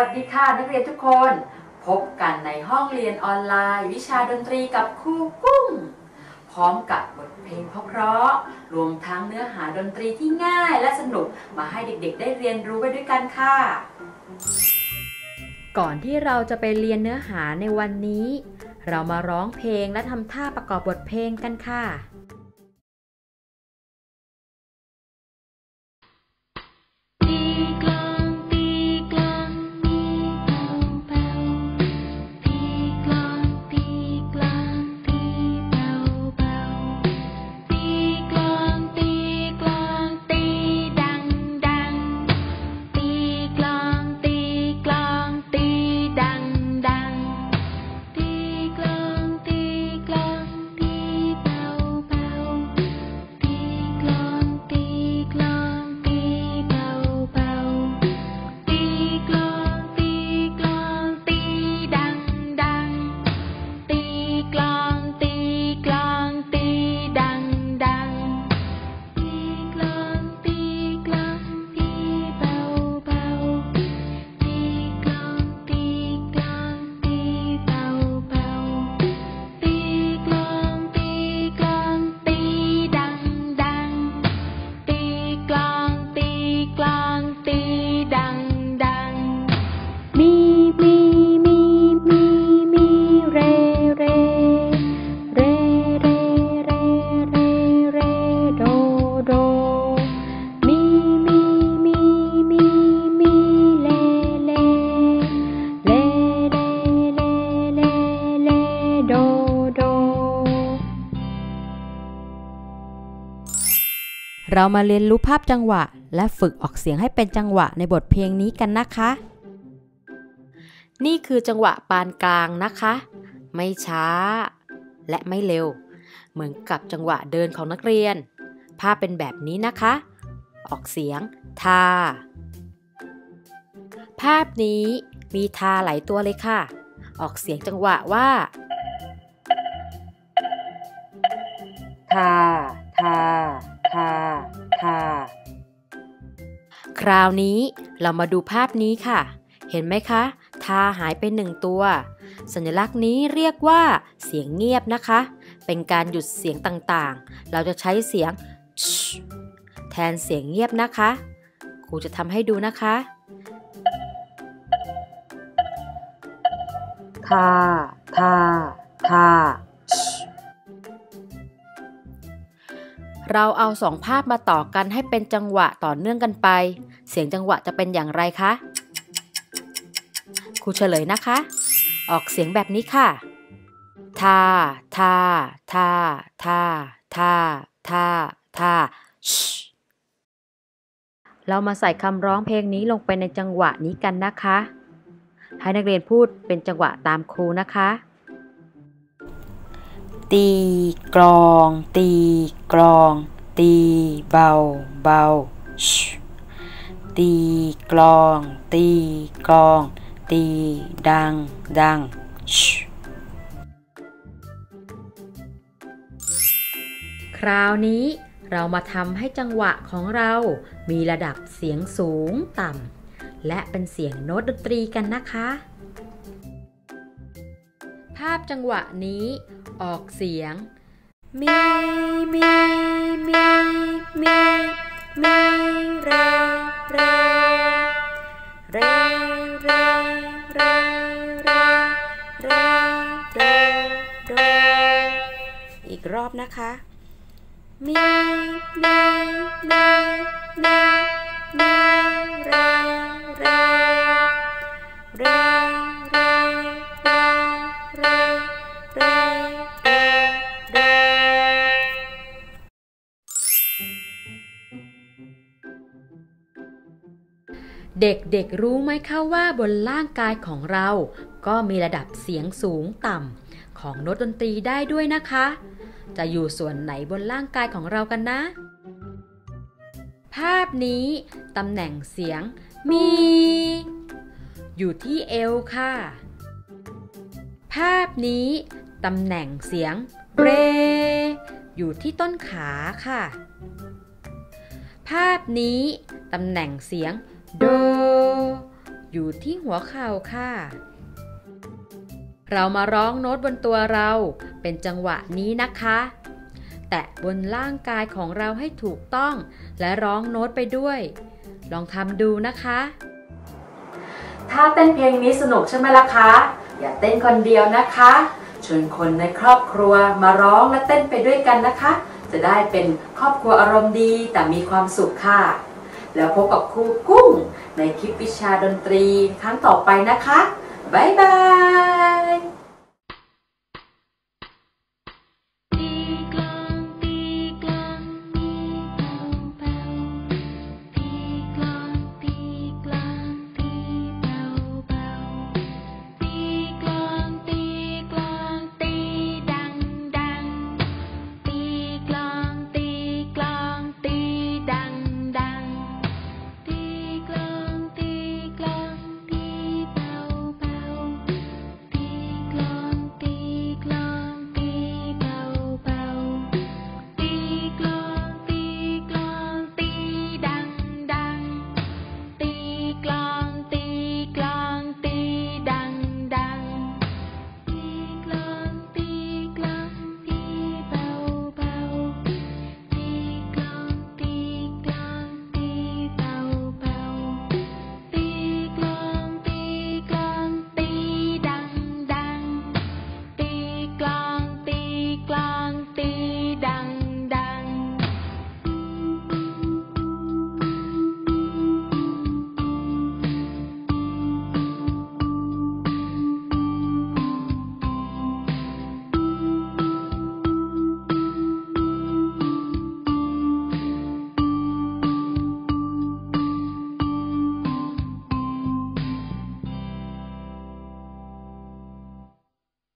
ดีค่ะนักเรียนทุกคนพบกันในห้องเรียนออนไลน์วิชาดนตรีกับครูกุ้งพร้อมกับบทเพลงเพราะๆรวมทั้งเนื้อหาดนตรีที่ง่ายและสนุกมาให้เด็กๆได้เรียนรู้ไปด้วยกันค่ะก่อนที่เราจะไปเรียนเนื้อหาในวันนี้เรามาร้องเพลงและทำท่าประกอบบทเพลงกันค่ะเรามาเรียนรู้ภาพจังหวะและฝึกออกเสียงให้เป็นจังหวะในบทเพลงนี้กันนะคะนี่คือจังหวะปานกลางนะคะไม่ช้าและไม่เร็วเหมือนกับจังหวะเดินของนักเรียนภาพเป็นแบบนี้นะคะออกเสียงทาภาพนี้มีทาหลายตัวเลยค่ะออกเสียงจังหวะว่าทาทาทาทาคราวนี้เรามาดูภาพนี้ค่ะเห็นไหมคะทาหายไป1ตัวสัญลักษณ์นี้เรียกว่าเสียงเงียบนะคะเป็นการหยุดเสียงต่างๆเราจะใช้เสียงแทนเสียงเงียบนะคะครูจะทำให้ดูนะคะทาทาทาเราเอา2ภาพมาต่อกันให้เป็นจังหวะต่อเนื่องกันไปเสียงจังหวะจะเป็นอย่างไรคะครูเฉลยนะคะออกเสียงแบบนี้ค่ะทาทาทาทาทาทาทาเรามาใส่คำร้องเพลงนี้ลงไปในจังหวะนี้กันนะคะให้นักเรียนพูดเป็นจังหวะตามครูนะคะตีกลองตีกลองตีเบาเบาตีกลองตีกลองตีดังดังคราวนี้เรามาทำให้จังหวะของเรามีระดับเสียงสูงต่ำและเป็นเสียงโน้ตดนตรีกันนะคะภาพจังหวะนี้ออกเสียงมีมีมีมีมีเรเรเรเรเรเรเรโดโดอีกรอบนะคะมีมีมีมีมีเรเรเรเรเรเรเด็กๆรู้ไหมคะว่าบนร่างกายของเราก็มีระดับเสียงสูงต่ำของโน้ตดนตรีได้ด้วยนะคะจะอยู่ส่วนไหนบนร่างกายของเรากันนะภาพนี้ตำแหน่งเสียงมีอยู่ที่เอวค่ะภาพนี้ตำแหน่งเสียงเรอยู่ที่ต้นขาค่ะ ภาพนี้ตำแหน่งเสียงโดอยู่ที่หัวเข่าค่ะเรามาร้องโน้ตบนตัวเราเป็นจังหวะนี้นะคะแตะบนร่างกายของเราให้ถูกต้องและร้องโน้ตไปด้วยลองทำดูนะคะถ้าเต้นเพลงนี้สนุกใช่ไหมล่ะคะอย่าเต้นคนเดียวนะคะชวนคนในครอบครัวมาร้องและเต้นไปด้วยกันนะคะจะได้เป็นครอบครัวอารมณ์ดีแต่มีความสุขค่ะแล้วพบกับครูกุ้งในคลิปวิชาดนตรีครั้งต่อไปนะคะบ๊ายบาย